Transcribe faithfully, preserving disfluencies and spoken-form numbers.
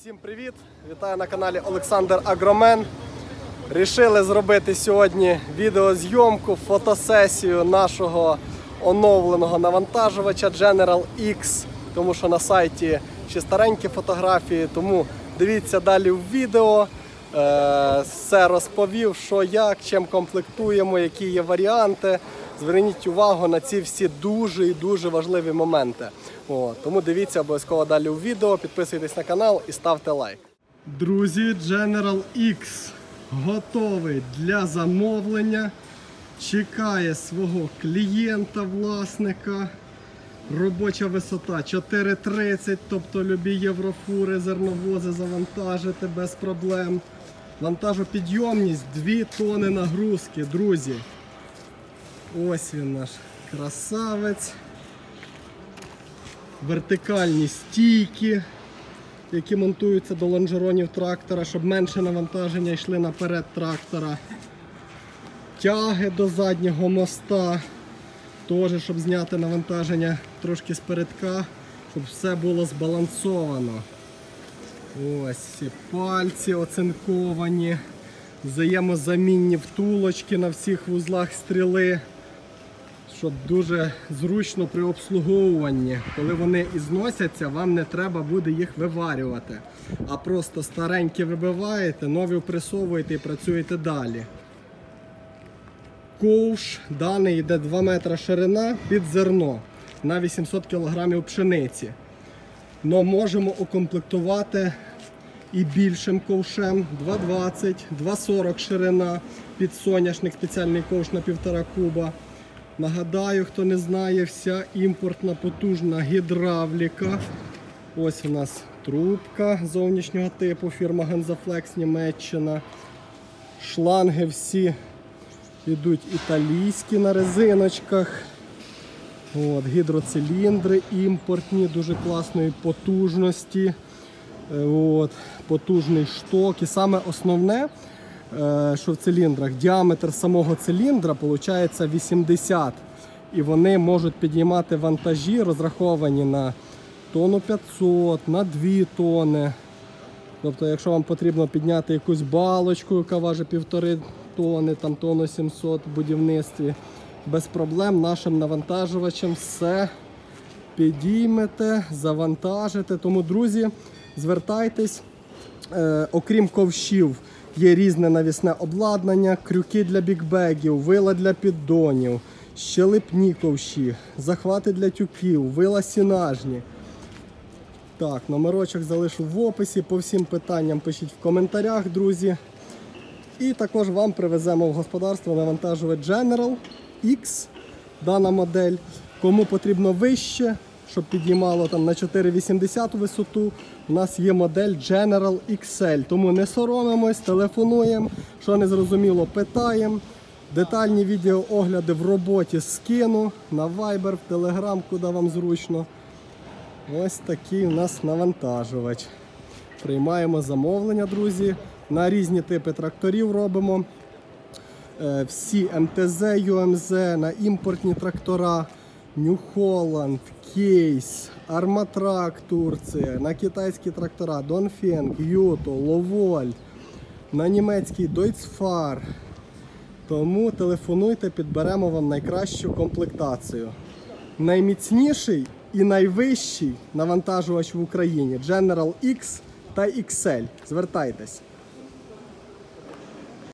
Всім привіт! Вітаю на каналі Олександр Агромен. Рішили зробити сьогодні відеозйомку, фотосесію нашого оновленого навантажувача General X, тому що на сайті ще старенькі фотографії, тому дивіться далі в відео. Все розповів, що як, чим комплектуємо, які є варіанти. Зверніть увагу на ці всі дуже і дуже важливі моменти. О, тому дивіться обов'язково далі у відео, підписуйтесь на канал і ставте лайк. Друзі, General X готовий для замовлення. Чекає свого клієнта, власника. Робоча висота чотири тридцять, тобто любі єврофури, зерновози завантажити без проблем. Вантажопідйомність дві тони нагрузки, друзі. Ось він наш красавець. Вертикальні стійки, які монтуються до лонжеронів трактора, щоб менше навантаження йшли наперед трактора. Тяги до заднього моста, теж, щоб зняти навантаження трошки спередка, щоб все було збалансовано. Ось ці пальці оцинковані, взаємозамінні втулочки на всіх вузлах стріли, щоб дуже зручно при обслуговуванні. Коли вони і зносяться, вам не треба буде їх виварювати, а просто старенькі вибиваєте, нові впресовуєте і працюєте далі. Ковш даний йде два метри ширина під зерно на вісімсот кілограмів пшениці. Но можемо укомплектувати і більшим ковшем, два двадцять, два сорок ширина, під соняшник, спеціальний ковш на півтора куба. Нагадаю, хто не знає, вся імпортна потужна гідравліка. Ось у нас трубка зовнішнього типу, фірма Genzaflex, Німеччина. Шланги всі йдуть італійські на резиночках. От, гідроциліндри імпортні, дуже класної потужності. От, потужний шток. І саме основне, що в циліндрах, діаметр самого циліндра виходить вісімдесят. І вони можуть підіймати вантажі, розраховані на тонну п'ятсот, на дві тони. Тобто, якщо вам потрібно підняти якусь балочку, яка важить півтори тони, там тонну сімсот в будівництві, без проблем нашим навантажувачем все підіймете, завантажите. Тому, друзі, звертайтесь. Е, окрім ковшів, є різне навісне обладнання, крюки для бікбегів, вила для піддонів, щелепні ковші, захвати для тюків, вила сінажні. Так, номерочок залишу в описі, по всім питанням пишіть в коментарях, друзі. І також вам привеземо в господарство навантажувач General X, дана модель. Кому потрібно вище, щоб підіймало там на чотири вісімдесят висоту, у нас є модель General ікс ель. Тому не соромимось, телефонуємо, що не зрозуміло, питаємо. Детальні відеоогляди в роботі скину на Viber, в Telegram, куди вам зручно. Ось такий у нас навантажувач. Приймаємо замовлення, друзі. На різні типи тракторів робимо. Всі ем те зет, ю ем зет, на імпортні трактора, New Holland, Кейс, Арматрак, Турція, на китайські трактора Донфенг, Юто, Ловоль, на німецький Deutz-Fahr. Тому телефонуйте, підберемо вам найкращу комплектацію. Найміцніший і найвищий навантажувач в Україні General X та ікс ель. Звертайтесь.